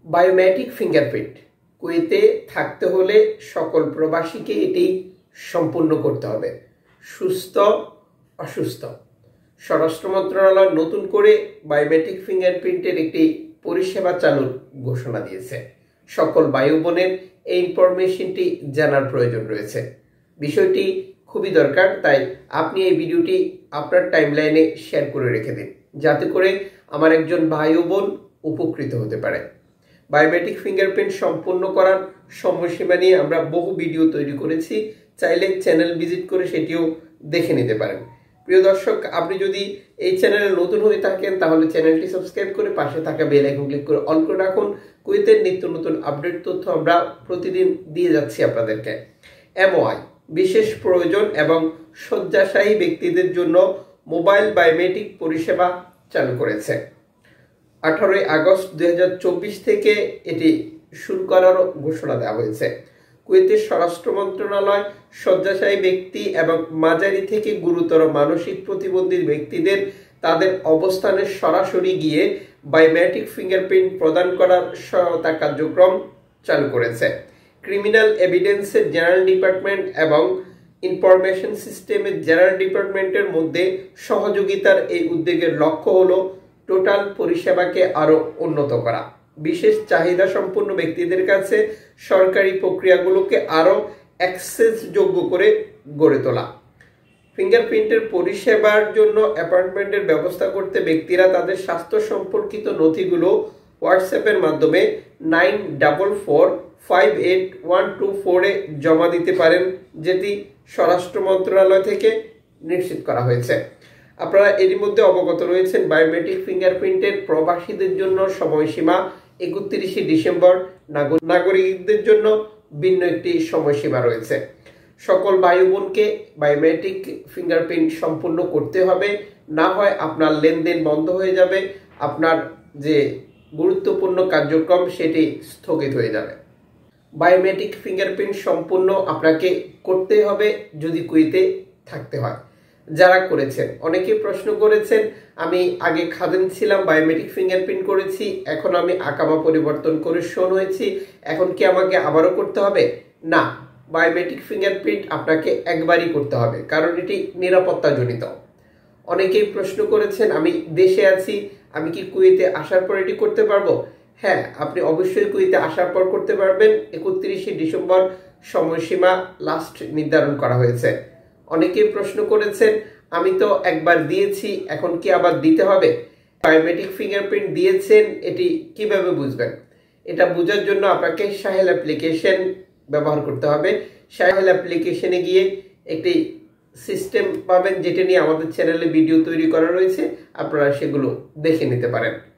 Biometric fingerprint কুয়েতে থাকতে হলে সকল প্রবাসীকে এটি সম্পূর্ণ করতে হবে, সুস্থ অসুস্থ। স্বরাষ্ট্র মন্ত্রণালয় নতুন করে বায়োমেট্রিক ফিঙ্গারপ্রিন্টের একটি পরিষেবা চালুর ঘোষণা দিয়েছে। সকল ভাই বোনের এই ইনফরমেশনটি জানার প্রয়োজন রয়েছে। বিষয়টি খুবই দরকার, তাই আপনি এই ভিডিওটি আপনার টাইমলাইনে শেয়ার করে রেখে দিন, যাতে করে আমার একজন ভাই ও বোন উপকৃত হতে পারে। বায়োমেট্রিক ফিঙ্গারপ্রিন্ট সম্পূর্ণ করার সময়সীমা নিয়ে আমরা বহু ভিডিও তৈরি করেছি, চাইলে চ্যানেল ভিজিট করে সেটিও দেখে নিতে পারেন। প্রিয় দর্শক, আপনি যদি এই চ্যানেলে নতুন হয়ে থাকেন তাহলে চ্যানেলটি সাবস্ক্রাইব করে পাশে থাকা বেল আইকন ক্লিক করে অন করে রাখুন। কুয়েতের নিত্য নতুন আপডেট তথ্য আমরা প্রতিদিন দিয়ে যাচ্ছি আপনাদেরকে। এমওআই বিশেষ প্রয়োজন এবং শয্যাশায়ী ব্যক্তিদের জন্য মোবাইল বায়োমেট্রিক পরিষেবা চালু করেছে। 18 আগস্ট 2024 থেকে এটি শুরু করারও ঘোষণা দেওয়া হয়েছে। কুয়েতের স্বরাষ্ট্র মন্ত্রণালয় শয্যাশায়ী ব্যক্তি এবং মাঝারি থেকে গুরুতর মানসিক প্রতিবন্ধী ব্যক্তিদের তাদের অবস্থানে সরাসরি গিয়ে বায়োমেট্রিক ফিঙ্গারপ্রিন্ট প্রদান করার সহায়তা কার্যক্রম চালু করেছে। ক্রিমিনাল এভিডেন্সের জেনারেল ডিপার্টমেন্ট এবং ইনফরমেশন সিস্টেমের জেনারেল ডিপার্টমেন্টের মধ্যে সহযোগিতার এই উদ্যোগের লক্ষ্য হলো টোটাল পরিষেবাকে আরো উন্নত করা, বিশেষ চাহিদা সম্পন্ন ব্যক্তিদের কাছে সরকারি প্রক্রিয়াগুলোকে আরো অ্যাক্সেসযোগ্য করে গড়ে তোলা। ফিঙ্গারপ্রিন্টের পরিষেবার জন্য অ্যাপয়েন্টমেন্টের ব্যবস্থা করতে ব্যক্তিরা তাদের স্বাস্থ্য সম্পর্কিত নথিগুলো হোয়াটসঅ্যাপের মাধ্যমে 94458124 এ জমা দিতে পারেন, যেটি স্বরাষ্ট্র মন্ত্রণালয় থেকে নিশ্চিত করা হয়েছে। আপনারা এরই মধ্যে অবগত রয়েছেন বায়োমেট্রিক ফিঙ্গারপ্রিন্টের প্রবাসীদের জন্য সময়সীমা 31 ডিসেম্বর, নাগরিকদের জন্য ভিন্ন একটি সময়সীমা রয়েছে। সকল ভাই বোনকে বায়োমেট্রিক ফিঙ্গারপ্রিন্ট সম্পূর্ণ করতে হবে, না হয় আপনার লেনদেন বন্ধ হয়ে যাবে, আপনার যে গুরুত্বপূর্ণ কার্যক্রম সেটি স্থগিত হয়ে যাবে। বায়োমেট্রিক ফিঙ্গারপ্রিন্ট সম্পূর্ণ আপনাকে করতে হবে যদি কুয়েতে থাকতে হয়। যারা করেছেন, অনেকে প্রশ্ন করেছেন, আমি আগে খাদেম ছিলাম, বায়োমেট্রিক ফিঙ্গারপ্রিন্ট করেছি, এখন আমি আকামা পরিবর্তন করে শোন হয়েছি, এখন কি আমাকে আবারও করতে হবে? না, বায়োমেট্রিক ফিঙ্গারপ্রিন্ট আপনাকে একবারই করতে হবে, কারণ এটি নিরাপত্তাজনিত। অনেকেই প্রশ্ন করেছেন, আমি দেশে আছি, আমি কি কুয়েতে আসার পর এটি করতে পারবো? হ্যাঁ, আপনি অবশ্যই কুয়েতে আসার পর করতে পারবেন। 31 ডিসেম্বর সময়সীমা লাস্ট নির্ধারণ করা হয়েছে। অনেকেই প্রশ্ন করেছেন, আমি তো একবার দিয়েছি, এখন কি আবার দিতে হবে? বায়োমেট্রিক ফিঙ্গারপ্রিন্ট দিয়েছেন, এটি কিভাবে বুঝবেন? এটা বোঝার জন্য আপনাকে সাহেল অ্যাপ্লিকেশন ব্যবহার করতে হবে। সাহেল অ্যাপ্লিকেশনে গিয়ে একটি সিস্টেম পাবেন, যেটা নিয়ে আমাদের চ্যানেলে ভিডিও তৈরি করা রয়েছে, আপনারা সেগুলো দেখে নিতে পারেন।